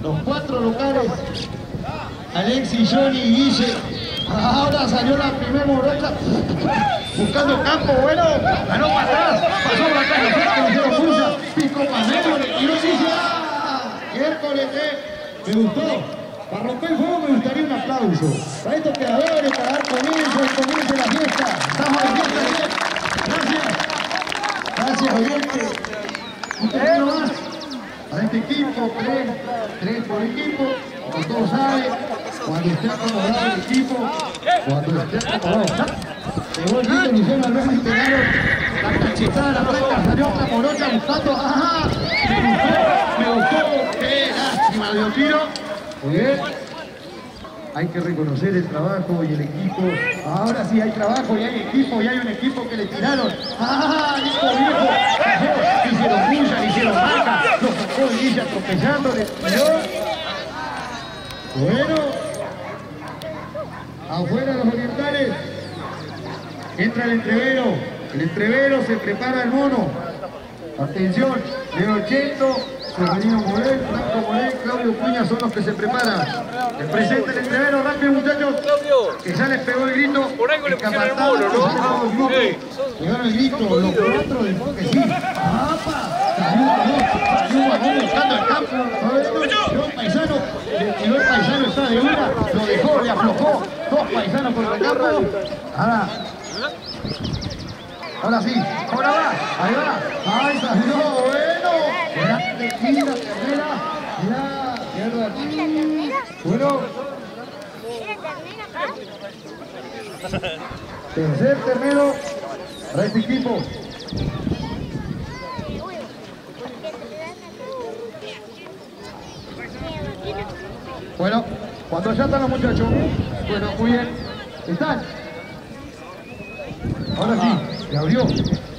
Los 4 locales. Alexis, Johnny y Guille. Ahora salió la primera morocha. Buscando campo, bueno. Ganó para atrás. Pasó por acá. No se lo puso. Pico Panero. Le tiró Guille. Miércoles, me gustó. Para romper el juego me gustaría un aplauso. Para estos creadores, para dar comienzo de la fiesta. Estamos de fiesta. Gracias. Gracias, oyente. Un tercero más. Para este equipo, tres por equipo. Como todos saben, cuando esté acomodado el equipo, cuando esté acomodado. Llegó el grito, Luciano Alberto y pegaron la cachetada, la vuelta, salió otra morocha buscando. ¡Ajá! Me gustó. ¡Qué lástima! Dio tiro. Muy bien. Hay que reconocer el trabajo y el equipo. Ahora sí hay trabajo y hay equipo y hay un equipo que le tiraron. ¡Ah! ¡Listo, viejo! Hicieron bulla, hicieron marca. Lo sacó Guilla atropellando, le tiró. Bueno. Afuera los orientales. Entra el entrevero. El entrevero, se prepara el mono. Atención, de 80. Femenino Morel, Franco Morel, Claudio Cuña son los que se preparan. El presente el entrevero, rápido muchachos, que ya les pegó el grito. Por algo le pusieron el mono, ¿no? Llegaron el grito, los 4 del que sí. ¡Apa! Salió Guamón buscando el campo. Dos paisanos, el paisano está de una, lo dejó, le aflojó. 2 paisanos por el campo. Ahora sí, ahora va, ahí va. ¡Ay, salió! ¡Bueno! Mira, ternera. Mira, bueno. Tercer ternero para este equipo. Bueno, cuando ya están los muchachos. Bueno, muy bien. ¿Están? Ahora sí, le abrió.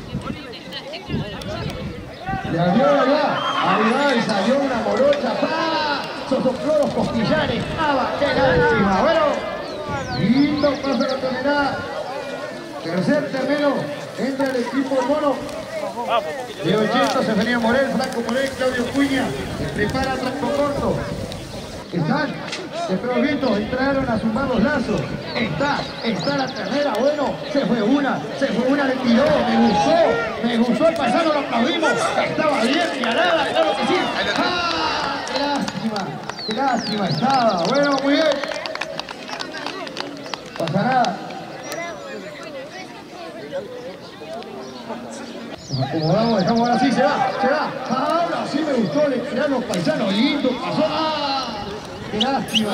Le abrió allá. Ahí va y salió una morocha. ¡Pah! Sosopló los costillares. ¡Ah, qué lástima! Bueno, lindo pasa la tonelada. Tercer ternero. Entra el equipo del mono. De 80, Seferino Morel, Franco Morel, Claudio Cuña. Se prepara Franco Corto. ¿Están? Se pegó el grito, entraron a sumar los lazos. Está la ternera, bueno, se fue una, le tiró, me gustó el paisano, lo aplaudimos. Estaba bien tirada, claro que sí. ¡Ah! Qué lástima estaba. Bueno, muy bien. Pasa nada. Nos acomodamos, dejamos, ahora sí, se va. Ahora sí me gustó, le tiraron los paisanos, lindo, pasó. ¡Ah! ¡Qué lástima!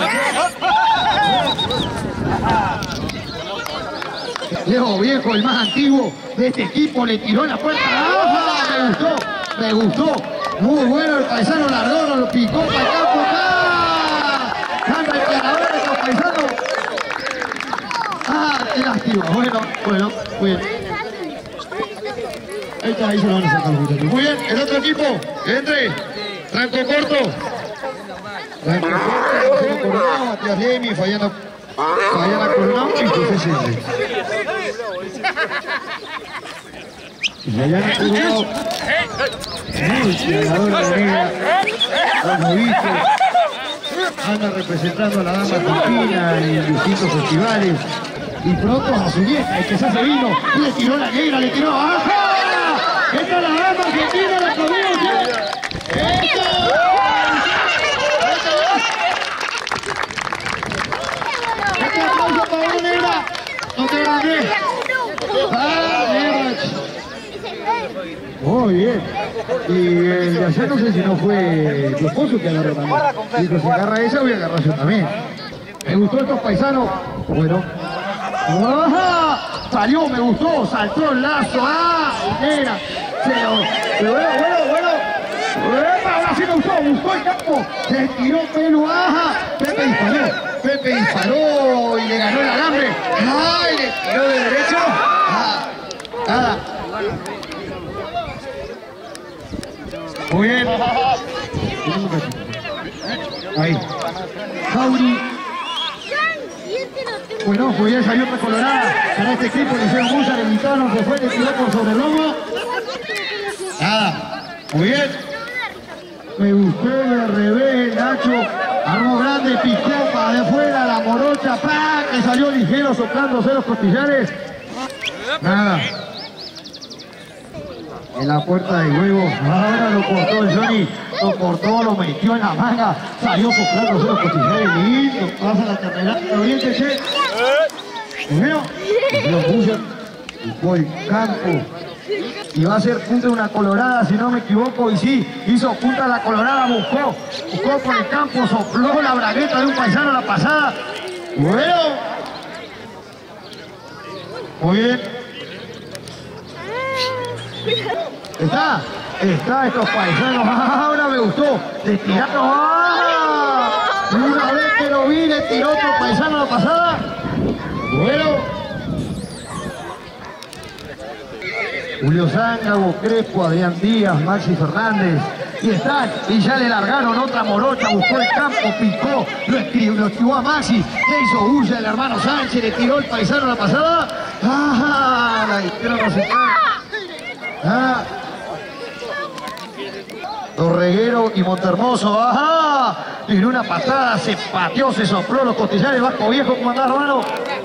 Leo Viejo, el más antiguo de este equipo, le tiró en la puerta. ¡Ah! Me gustó. Muy bueno el paisano, largó, lo picó para el campo. ¡Ah! ¡Gana el ganador de los paisanos! ¡Ah! ¡Qué lástima! Bueno, muy bien. Ahí se lo van a sacar los muchachos. Muy bien, el otro equipo, entre. Franco Corto. Franco Corto, Marcelo Coronado, Matías Lemi, Fayana Coronado y José Silva. Fayana Coronado. Muy ganadora de negra. Los novitos. Anda representando a la dama argentina en distintos festivales. Y pronto a su vieja, el que se hace vino, le tiró la negra, le tiró. ¡Ajá! ¡Esta es la dama argentina, la comida! ¡Este aplauso para una negra! ¡No te grabé! ¡Ah, mierda! Muy bien. Y el de allá no sé si no fue tu esposo que agarró también. Y pues si agarra esa, voy a agarrar yo también. Me gustó estos paisanos. Bueno. ¡Ajá! Salió, me gustó, saltó el lazo. ¡Ah! Negra. Bueno. Ahora sí me gustó el campo. Se tiró pelo. ¡Ajá! Pepe disparó y le ganó el alambre. ¡Ay! Le tiró de derecho. ¡Ah! Nada. Muy bien. Ahí. Jauri. Bueno, muy bien, salió otra colorada. Para este equipo le hicieron mucha, le gritaron, se fue, le tiró por sobre el lomo. Nada. Muy bien. Me gustó de revés, Nacho. Armó grande, picó para de afuera, la morocha, ¡pa! Que salió ligero soplándose los costillares. Nada. En la puerta de huevo, ahora lo cortó el Johnny, lo cortó, lo metió en la manga, salió soplándose los costillares, lindo, pasa la terminal de Oriente, che. Primero, lo puso, buscó el campo, y va a ser punta de una colorada, si no me equivoco, y sí, hizo punta la colorada, buscó por el campo, sopló la bragueta de un paisano a la pasada. Bueno, muy bien. Está estos paisanos, ahora me gustó, le tiraron, una vez que lo vi, le tiró otro paisano a la pasada. Bueno. Julio Zángabo, Crespo, Adrián Díaz, Maxi Fernández. Y ya le largaron otra morocha, buscó el campo, picó, lo esquivó a Maxi, le hizo bulla el hermano Sánchez, le tiró el paisano a la pasada. La izquierda no se cae. Dorreguero y Montermoso, tiró una patada, se pateó, se sopló los costillares, Vasco Viejo, ¿cómo andás, hermano?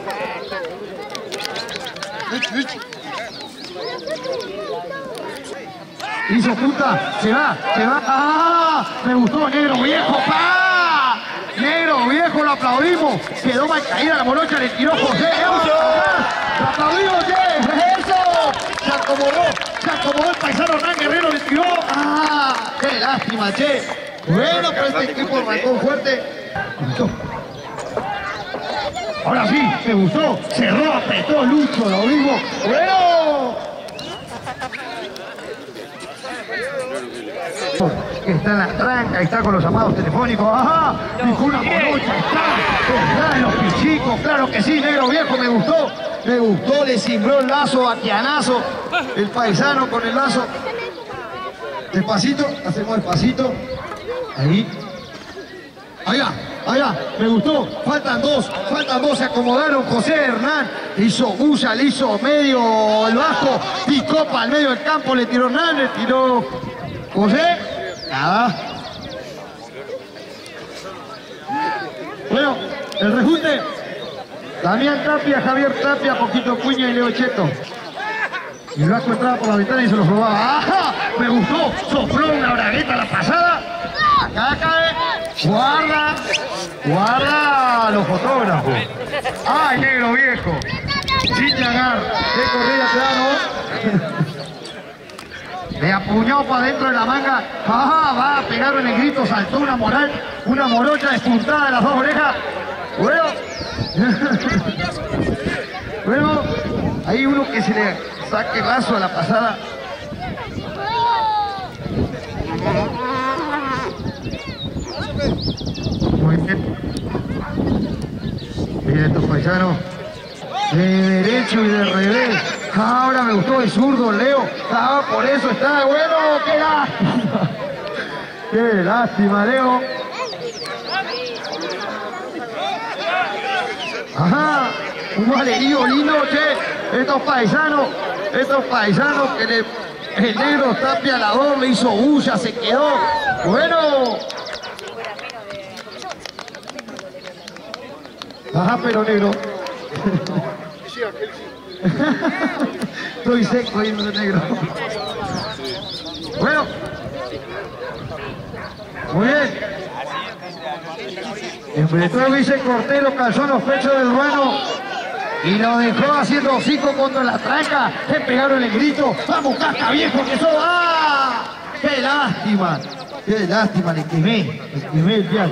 Hizo punta, se va, me gustó Negro Viejo, Negro Viejo, lo aplaudimos, quedó mal caída la morocha, le tiró José, lo aplaudimos, eso, se acomodó el paisano Hernán Guerrero, le tiró, qué lástima, che, bueno, pero este equipo arrancó fuerte, ahora sí, me gustó, cerró, apretó Lucho, lo mismo, bueno. Que está en la tranca, está con los llamados telefónicos, dijo una morocha, está en los pichicos, claro que sí, Negro Viejo, me gustó, le cimbró el lazo, baquianazo, el paisano con el lazo, despacito, hacemos despacito, ahí va, me gustó, faltan dos, se acomodaron, José Hernán, hizo bulla, le hizo medio el Vasco, picó para el medio del campo, le tiró Hernán, le tiró José, nada. Bueno, el rejunte, Damián Tapia, Javier Tapia, Poquito Cuña y Leo Cheto. Y el Vasco entraba por la ventana y se los robaba. Me gustó, sopló una bragueta a la pasada. Acá cae, guarda los fotógrafos. ¡Ay, Negro Viejo! Sin llagar, qué corrida te da, ¿no? Le apuñó para adentro de la manga, va a pegar en el grito, saltó una morocha despuntada de las dos orejas. Bueno, hay uno que se le saque el lazo a la pasada. Muy bien. Miren estos paisanos. De derecho y de revés. Ahora me gustó el zurdo, Leo. Por eso está bueno. ¡Qué lástima! ¡Qué lástima, Leo! Un valerío lindo, che. Estos paisanos que el Negro Tapia Alador le hizo bulla, se quedó. Bueno. Pero Negro. Estoy seco ahí, Negro. Bueno. Muy bien. Enfrentó a Vicente Cortés, lo calzó en los pechos del ruano y lo dejó haciendo hocico contra la tranca. Le pegaron el grito. ¡Vamos, Casca Viejo, que eso! ¡Qué lástima! ¡Qué lástima! Le quemé el pial.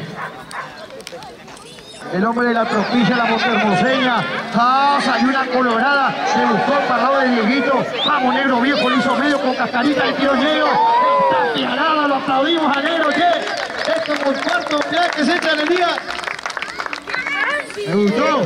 El hombre de la tropilla, la montermoseña, salió una colorada, se buscó para el lado del Dieguito. Vamos, Negro Viejo, le hizo medio con cascarita, le tiró Negro. Está piarada, lo aplaudimos a Negro, che. Es como el cuarto que se echa en el día. Me gustó.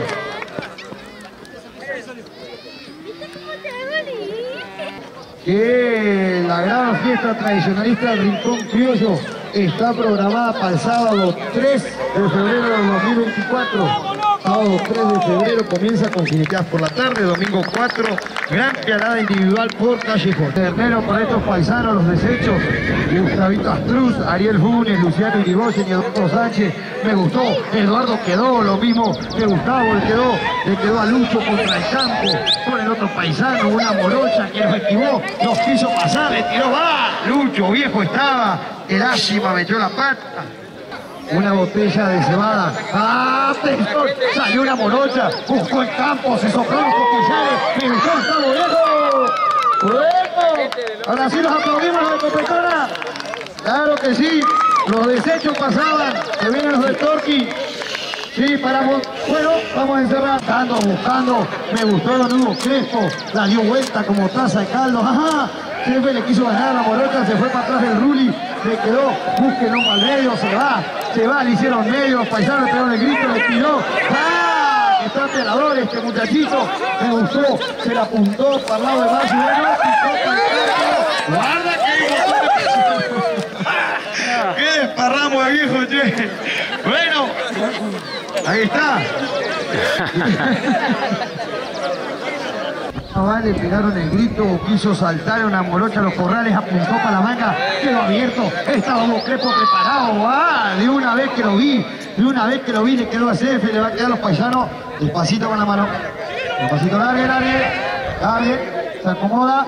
Que la gran fiesta tradicionalista del Rincón Criollo está programada para el sábado 3 de febrero del 2024. Sábado 3 de febrero comienza con jineteadas por la tarde, domingo 4, gran pialada individual por Callejón. Ternero para estos paisanos, los desechos, Gustavito Astruz, Ariel Funes, Luciano Irigoyen y Eduardo Sánchez. Me gustó, Eduardo quedó, lo mismo que Gustavo, le quedó a Lucho contra el campo, con el otro paisano, una morocha que lo esquivó, los quiso pasar, le tiró, va, Lucho, viejo estaba, qué lástima, metió la pata. Una botella de cebada. ¡Atención! Salió una morocha, buscó el campo, se sopló los coquillares, ¡Pinzón está viejo! ¡Bueno! Ahora sí los aplaudimos a la competidora. Claro que sí, los desechos pasaban, se vienen los del Torqui. Sí, paramos. Bueno, vamos a encerrar. Buscando, me gustó Don Hugo Crespo, la dio vuelta como taza de caldo. ¡Ajá! Siempre le quiso ganar a la morocha, se fue para atrás del Ruli, le quedó, búsquenlo al medio, se va, le hicieron medio, los paisanos le pegaron el grito, le tiró. ¡Ah! Está pelador este muchachito, me gustó, se la apuntó para el lado de más y bueno, guarda que ¡qué desparramo de viejo, che! Bueno, ahí está. Le pegaron el grito, quiso saltar una morocha a los corrales, apuntó para la manga, quedó abierto, estaba Hugo Crespo preparado, de una vez que lo vi, le quedó a CF, le va a quedar a los paisanos, despacito con la mano, despacito, largue, se acomoda,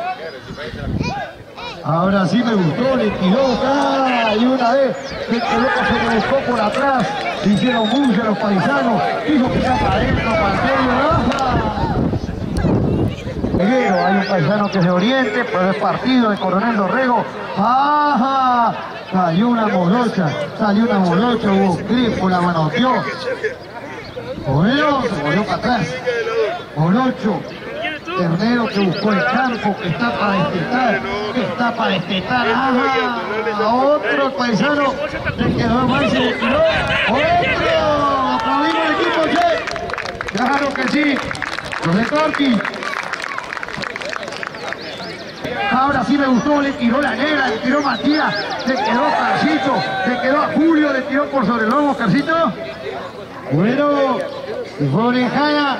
ahora sí me gustó, le tiró, y una vez, el loco se le buscó por atrás, le hicieron bulla a los paisanos, dijo que está para adentro, para el medio, Peguero, hay un paisano que se oriente, pero es partido de Coronel Dorrego. ¡Ajá! Salió una morocha, Hugo Crespo la manoteó. Bueno, se volvió para atrás. Morocho, Ternero que buscó el campo, que está para destetar, ¡ajá! Otro paisano le quedó mal, se le tiró. ¡Otro! ¡Aplaudimos el equipo, che! ¡Claro que sí! Los de Torqui. Ahora sí me gustó, le tiró la negra, le tiró Matías, le quedó a Carcito, le quedó a Julio, le tiró por sobre el lomo, Carcito. Bueno, y fue orejada.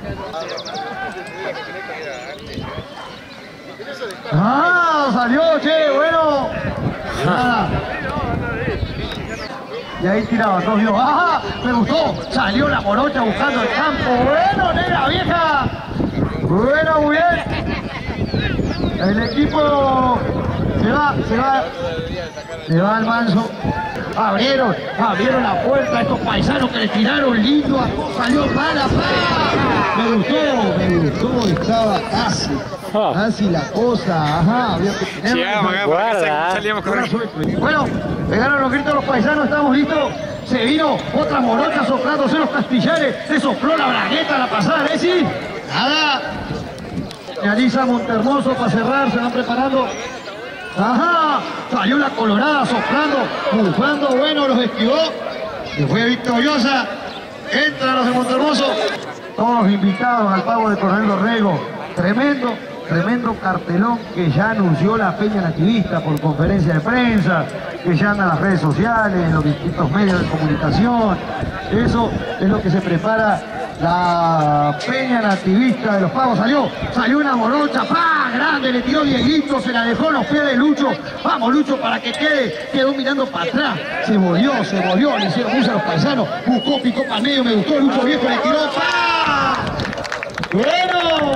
Salió, che, bueno. Y ahí tiraba, dos vio. Me gustó, salió la morocha buscando el campo. Bueno, negra vieja. Bueno, muy bien. El equipo se va al manso. Abrieron la puerta, estos paisanos que le tiraron lindo, salió mala. Me gustó, estaba casi la cosa, había que tenerlo. Bueno, pegaron los gritos los paisanos, estamos listos. Se vino otra morocha soplándose los castillares, se sopló la bragueta la pasada, ¿sí? Nada. Realiza Montermoso para cerrar, se van preparando. Salió la colorada soplando, bufando, bueno, los esquivó. Se fue victoriosa. Entran los de Montermoso. Todos los invitados al pago de Coronel Dorrego. Tremendo cartelón que ya anunció la Peña Nativista por conferencia de prensa, que ya anda en las redes sociales, en los distintos medios de comunicación. Eso es lo que se prepara la Peña Nativista de los Pagos. Salió una morocha, grande, le tiró Dieguito, se la dejó en los pies de Lucho. Vamos, Lucho, para que quedó mirando para atrás. Se volvió, le hicieron mucho a los paisanos. Picó para medio, me gustó, Lucho viejo le tiró, Bueno.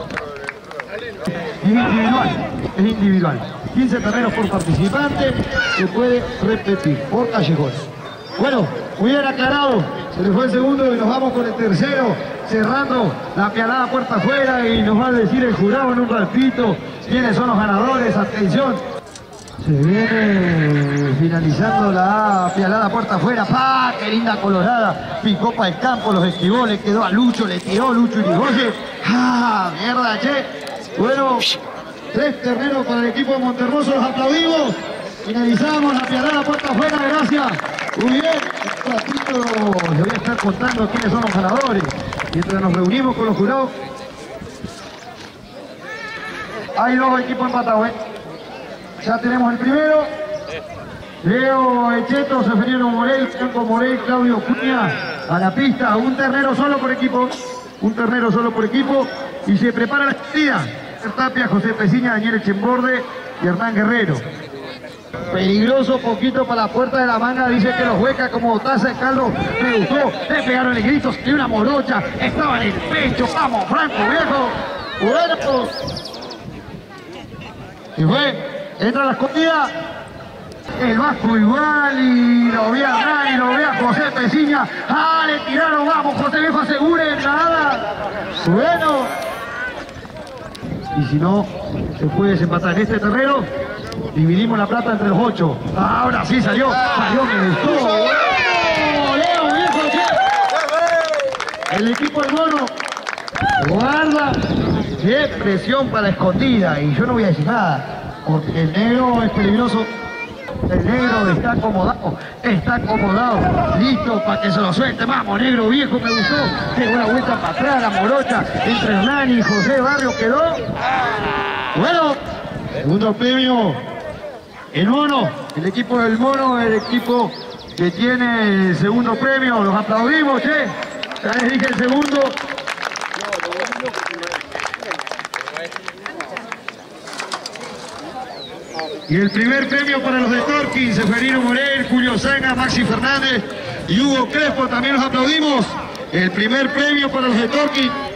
Es individual. 15 terrenos por participante, se puede repetir por callejones. Bueno, muy bien aclarado, se le fue el segundo y nos vamos con el tercero, cerrando la pialada puerta afuera y nos va a decir el jurado en un ratito quiénes son los ganadores. Atención, se viene finalizando la pialada puerta afuera. ¡Qué linda colorada! Picó para el campo, los esquivó, le quedó a Lucho, le tiró Lucho Irigoyen. ¡Mierda, che! Bueno, 3 terrenos para el equipo de Montermoso, los aplaudimos. Finalizamos la pialada puerta afuera, gracias. Muy bien, un ratito les voy a estar contando quiénes son los ganadores. Mientras nos reunimos con los jurados. Hay 2 equipos empatados, Ya tenemos el primero. Leo Echeto, Seferino Morel, Franco Morel, Claudio Cuña. a la pista, un ternero solo por equipo, y se prepara la escondida. Tapia, José Peciña, Daniel Echemborde y Hernán Guerrero. Peligroso poquito para la puerta de la manga, dice que los hueca como taza de caldo. Me gustó, le pegaron el gritos y una morocha, estaba en el pecho. Vamos, Franco, viejo. Bueno. Y fue, entra la escondida. El Vasco igual y lo ve a Hernán y lo ve a José Peciña. ¡Ah, le tiraron! ¡Vamos, José Viejo, asegure! ¡Nada! Bueno. Y si no, se puede desempatar en este terreno. Dividimos la plata entre los 8. Ahora sí salió, me gustó. Leo, viejo, el equipo del mono guarda. Qué presión para la escondida. Y yo no voy a decir nada, porque el negro es peligroso. El negro está acomodado, listo para que se lo suelte. Vamos, negro viejo, me gustó. Pegó una vuelta para atrás, la morocha entre Hernán y José Barrio quedó. Bueno, segundo premio, el mono, el equipo del mono, el equipo que tiene el segundo premio. Los aplaudimos, che. Ya les dije el segundo. Y el primer premio para los de Torquín, Seferino Morel, Julio Zanga, Maxi Fernández y Hugo Crespo, también los aplaudimos. El primer premio para los de Torquín.